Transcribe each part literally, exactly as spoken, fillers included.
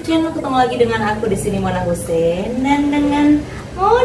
YouTube channel. Ketemu lagi dengan aku di sini, Mona Hussein, dan dengan Mona.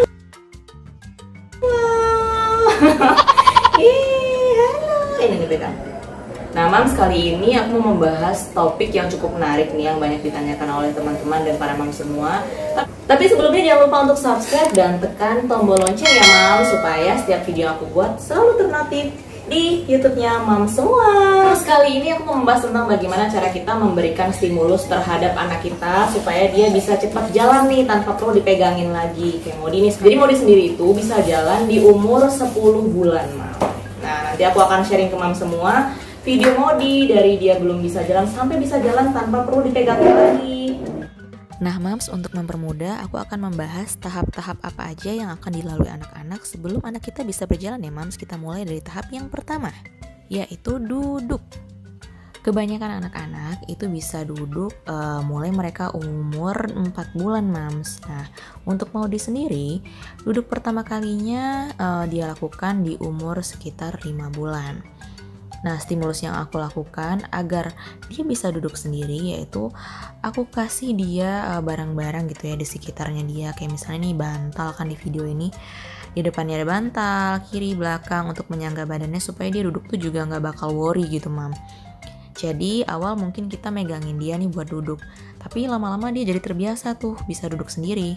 Wow. Ih, halo. Ini nih pegang. Nah, Mams, kali ini aku mau membahas topik yang cukup menarik nih, yang banyak ditanyakan oleh teman-teman dan para Mams semua. Tapi sebelumnya jangan lupa untuk subscribe dan tekan tombol lonceng ya, Mams, supaya setiap video aku buat selalu ternotif di YouTube-nya Mams semua. Terus kali ini aku mau membahas tentang bagaimana cara kita memberikan stimulus terhadap anak kita supaya dia bisa cepat jalan nih tanpa perlu dipegangin lagi kayak Modi nih. Jadi Modi sendiri itu bisa jalan di umur sepuluh bulan, Mams. Nah, nanti aku akan sharing ke Mams semua video Modi dari dia belum bisa jalan sampai bisa jalan tanpa perlu dipegangin lagi. Nah, Mams, untuk mempermudah, aku akan membahas tahap-tahap apa aja yang akan dilalui anak-anak sebelum anak kita bisa berjalan ya, Mams. Kita mulai dari tahap yang pertama, yaitu duduk. Kebanyakan anak-anak itu bisa duduk uh, mulai mereka umur empat bulan, Mams. Nah, untuk Maudi sendiri, duduk pertama kalinya uh, dia lakukan di umur sekitar lima bulan. Nah, stimulus yang aku lakukan agar dia bisa duduk sendiri yaitu aku kasih dia barang-barang gitu ya di sekitarnya dia. Kayak misalnya nih bantal, kan di video ini di depannya ada bantal, kiri belakang untuk menyangga badannya supaya dia duduk tuh juga nggak bakal worry gitu, Mam. Jadi awal mungkin kita megangin dia nih buat duduk, tapi lama-lama dia jadi terbiasa tuh bisa duduk sendiri.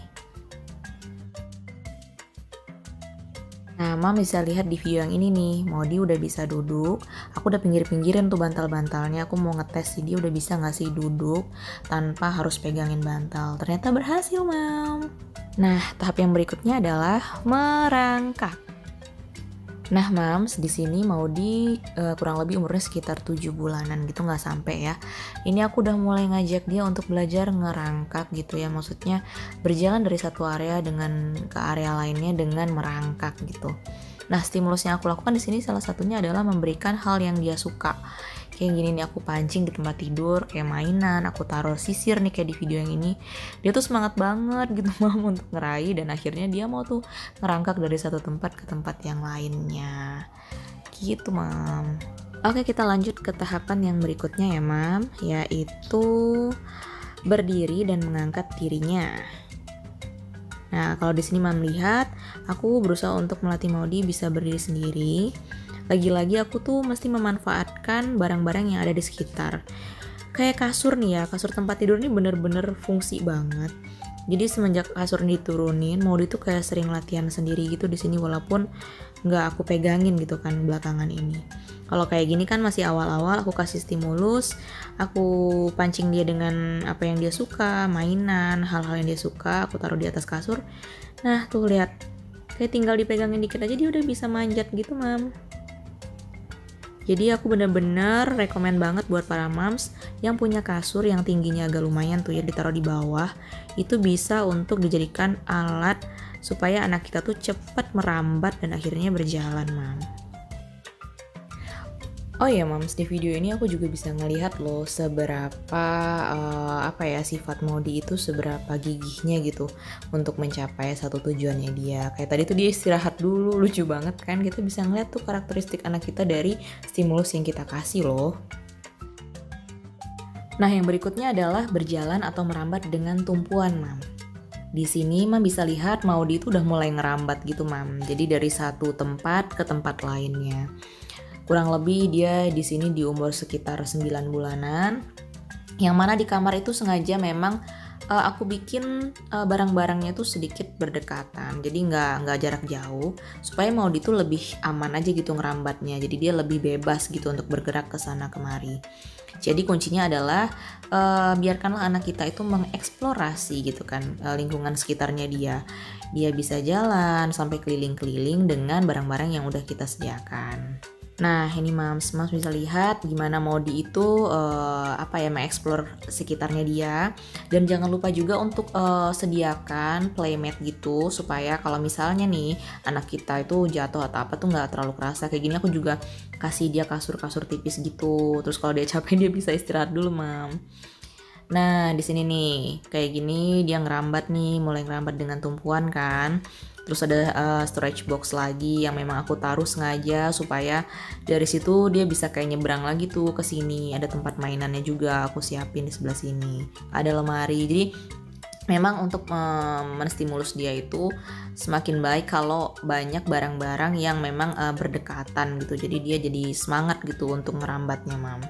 Nah, Mam bisa lihat di video yang ini nih, Modi udah bisa duduk. Aku udah pinggir-pinggirin tuh bantal-bantalnya. Aku mau ngetes sih dia udah bisa nggak sih duduk tanpa harus pegangin bantal. Ternyata berhasil, Mam. Nah, tahap yang berikutnya adalah merangkak. Nah, Mams, di sini Modi uh, kurang lebih umurnya sekitar tujuh bulanan gitu, nggak sampai ya. Ini aku udah mulai ngajak dia untuk belajar ngerangkak gitu ya. Maksudnya berjalan dari satu area dengan ke area lainnya dengan merangkak gitu. Nah, stimulus yang aku lakukan di sini salah satunya adalah memberikan hal yang dia suka. Kayak gini nih, aku pancing di tempat tidur, kayak mainan, aku taruh sisir nih kayak di video yang ini. Dia tuh semangat banget gitu, Mam, untuk ngeraih, dan akhirnya dia mau tuh ngerangkak dari satu tempat ke tempat yang lainnya. Gitu, Mam. Oke, kita lanjut ke tahapan yang berikutnya ya, Mam, yaitu berdiri dan mengangkat dirinya. Nah, kalau di sini Mam lihat, aku berusaha untuk melatih Modi bisa berdiri sendiri. Lagi-lagi aku tuh mesti memanfaatkan barang-barang yang ada di sekitar. Kayak kasur nih ya, kasur tempat tidur ini bener-bener fungsi banget. Jadi semenjak kasur ini diturunin, Modi tuh kayak sering latihan sendiri gitu di sini walaupun nggak aku pegangin gitu kan belakangan ini. Kalau kayak gini kan masih awal-awal, aku kasih stimulus, aku pancing dia dengan apa yang dia suka, mainan, hal-hal yang dia suka, aku taruh di atas kasur. Nah tuh lihat, kayak tinggal dipegangin dikit aja dia udah bisa manjat gitu, Mam. Jadi aku bener-bener rekomen banget buat para Mams yang punya kasur yang tingginya agak lumayan tuh ya, ditaruh di bawah. Itu bisa untuk dijadikan alat supaya anak kita tuh cepat merambat dan akhirnya berjalan, Mam. Oh ya, Mams, di video ini aku juga bisa ngelihat loh seberapa uh, apa ya sifat Modi itu, seberapa gigihnya gitu untuk mencapai satu tujuannya dia. Kayak tadi tuh dia istirahat dulu, lucu banget kan? Kita bisa ngeliat tuh karakteristik anak kita dari stimulus yang kita kasih loh. Nah, yang berikutnya adalah berjalan atau merambat dengan tumpuan, Mam. Di sini Mam bisa lihat Modi itu udah mulai ngerambat gitu, Mam. Jadi dari satu tempat ke tempat lainnya. Kurang lebih dia di sini di umur sekitar sembilan bulanan. Yang mana di kamar itu sengaja memang uh, aku bikin uh, barang-barangnya tuh sedikit berdekatan. Jadi nggak nggak jarak jauh supaya Modi tuh lebih aman aja gitu ngerambatnya. Jadi dia lebih bebas gitu untuk bergerak ke sana kemari. Jadi kuncinya adalah uh, biarkanlah anak kita itu mengeksplorasi gitu kan uh, lingkungan sekitarnya dia. Dia bisa jalan sampai keliling-keliling dengan barang-barang yang udah kita sediakan. Nah, ini Mams, Mams bisa lihat gimana Modi itu uh, apa ya mengeksplor sekitarnya dia. Dan jangan lupa juga untuk uh, sediakan playmat gitu supaya kalau misalnya nih anak kita itu jatuh atau apa tuh nggak terlalu kerasa. Kayak gini aku juga kasih dia kasur-kasur tipis gitu. Terus kalau dia capek dia bisa istirahat dulu, Mam. Nah, di sini nih, kayak gini dia ngerambat nih, mulai ngerambat dengan tumpuan kan. Terus ada uh, storage box lagi yang memang aku taruh sengaja supaya dari situ dia bisa kayak nyebrang lagi tuh ke sini. Ada tempat mainannya juga aku siapin di sebelah sini. Ada lemari. Jadi memang untuk um, menstimulus dia itu semakin baik kalau banyak barang-barang yang memang uh, berdekatan gitu. Jadi dia jadi semangat gitu untuk ngerambatnya, Mam.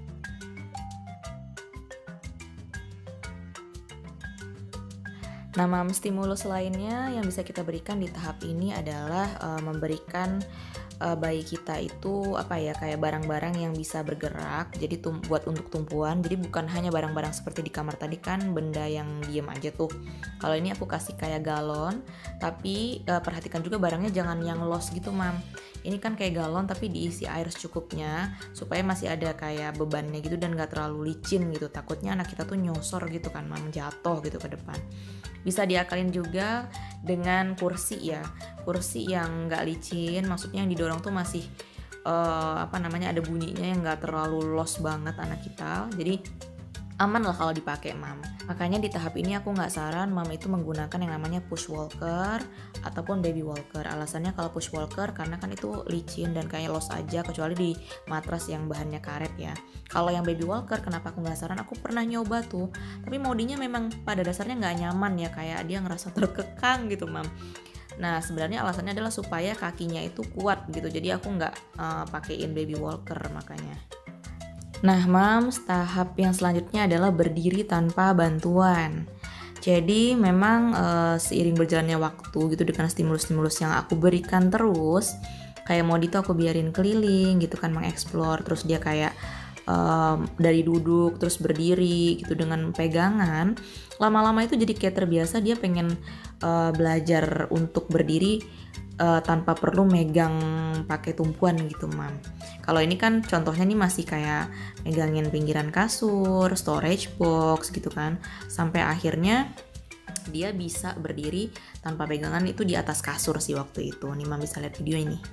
Nah, Mam, stimulus lainnya yang bisa kita berikan di tahap ini adalah uh, memberikan uh, bayi kita itu apa ya, kayak barang-barang yang bisa bergerak. Jadi tum- buat untuk tumpuan. Jadi bukan hanya barang-barang seperti di kamar tadi kan, benda yang diem aja tuh. Kalau ini aku kasih kayak galon, tapi uh, perhatikan juga barangnya jangan yang los gitu, Mam. Ini kan kayak galon tapi diisi air secukupnya supaya masih ada kayak bebannya gitu dan gak terlalu licin gitu. Takutnya anak kita tuh nyosor gitu kan, Mam, jatuh gitu ke depan. Bisa diakalin juga dengan kursi ya, kursi yang gak licin, maksudnya yang didorong tuh masih uh, apa namanya ada bunyinya yang gak terlalu los banget anak kita. Jadi aman lah kalau dipakai, Mam. Makanya di tahap ini aku nggak saran Mam itu menggunakan yang namanya push walker ataupun baby walker. Alasannya kalau push walker karena kan itu licin dan kayak los aja, kecuali di matras yang bahannya karet ya. Kalau yang baby walker kenapa aku nggak saran? Aku pernah nyoba tuh, tapi modinya memang pada dasarnya nggak nyaman ya, kayak dia ngerasa terkekang gitu, Mam. Nah, sebenarnya alasannya adalah supaya kakinya itu kuat gitu. Jadi aku nggak uh, pakein baby walker makanya. Nah, Mams, tahap yang selanjutnya adalah berdiri tanpa bantuan. Jadi memang e, seiring berjalannya waktu gitu dengan stimulus-stimulus yang aku berikan terus, kayak Modi tuh aku biarin keliling gitu kan, mengeksplor, terus dia kayak e, dari duduk terus berdiri gitu dengan pegangan. Lama-lama itu jadi kayak terbiasa, dia pengen e, belajar untuk berdiri e, tanpa perlu megang pakai tumpuan gitu, Mam. Kalau ini kan contohnya nih masih kayak megangin pinggiran kasur, storage box gitu kan. Sampai akhirnya dia bisa berdiri tanpa pegangan itu di atas kasur sih waktu itu. Nih Mam bisa lihat video ini.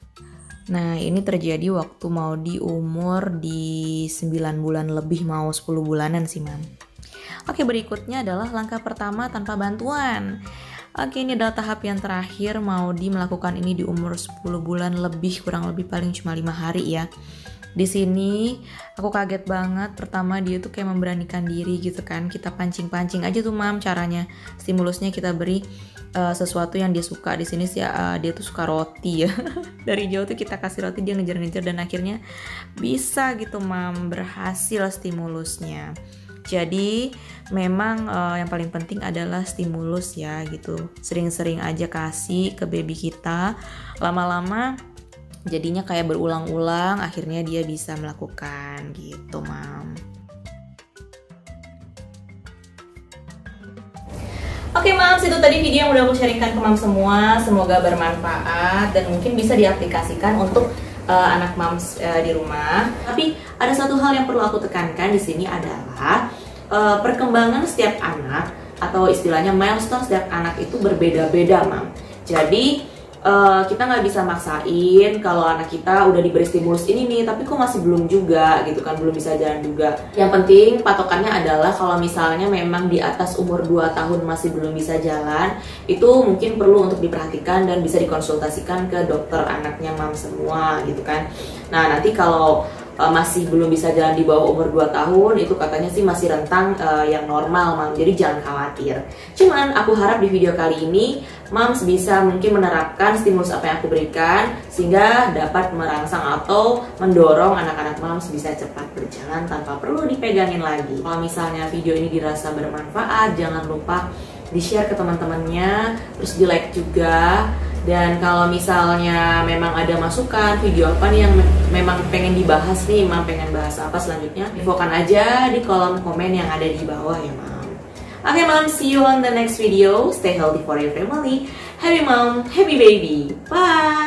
Nah, ini terjadi waktu mau di umur di sembilan bulan lebih, mau sepuluh bulanan sih, Mam. Oke, berikutnya adalah langkah pertama tanpa bantuan. Oke, ini adalah tahap yang terakhir. Maudi melakukan ini di umur sepuluh bulan lebih, kurang lebih paling cuma lima hari ya. Di sini aku kaget banget. Pertama dia tuh kayak memberanikan diri gitu kan. Kita pancing-pancing aja tuh, Mam, caranya. Stimulusnya kita beri uh, sesuatu yang dia suka. Di sini sih uh, dia tuh suka roti ya. Dari jauh tuh kita kasih roti, dia ngejar-ngejar dan akhirnya bisa gitu, Mam, berhasil stimulusnya. Jadi memang uh, yang paling penting adalah stimulus ya gitu. Sering-sering aja kasih ke baby kita. Lama-lama jadinya kayak berulang-ulang, akhirnya dia bisa melakukan gitu, Mam. Oke, Mams, itu tadi video yang udah aku sharingkan ke Mam semua. Semoga bermanfaat dan mungkin bisa diaplikasikan untuk uh, anak Mams uh, di rumah. Tapi ada satu hal yang perlu aku tekankan di sini adalah uh, perkembangan setiap anak atau istilahnya milestone setiap anak itu berbeda-beda, Mam. Jadi uh, kita nggak bisa maksain kalau anak kita udah diberi stimulus ini nih, tapi kok masih belum juga gitu kan, belum bisa jalan juga. Yang penting patokannya adalah kalau misalnya memang di atas umur dua tahun masih belum bisa jalan, itu mungkin perlu untuk diperhatikan dan bisa dikonsultasikan ke dokter anaknya, Mam, semua gitu kan. Nah, nanti kalau uh, masih belum bisa jalan di bawah umur dua tahun, itu katanya sih masih rentang uh, yang normal, Mam. Jadi jangan khawatir. Cuman aku harap di video kali ini Mams bisa mungkin menerapkan stimulus apa yang aku berikan sehingga dapat merangsang atau mendorong anak-anak Mams bisa cepat berjalan tanpa perlu dipegangin lagi. Kalau misalnya video ini dirasa bermanfaat, jangan lupa di-share ke teman-temannya, terus di-like juga. Dan kalau misalnya memang ada masukan video apa nih yang memang pengen dibahas nih, Mam pengen bahas apa selanjutnya, infokan aja di kolom komen yang ada di bawah ya, Mam. Oke, okay, Mom, see you on the next video. Stay healthy for your family. Happy mom, happy baby. Bye.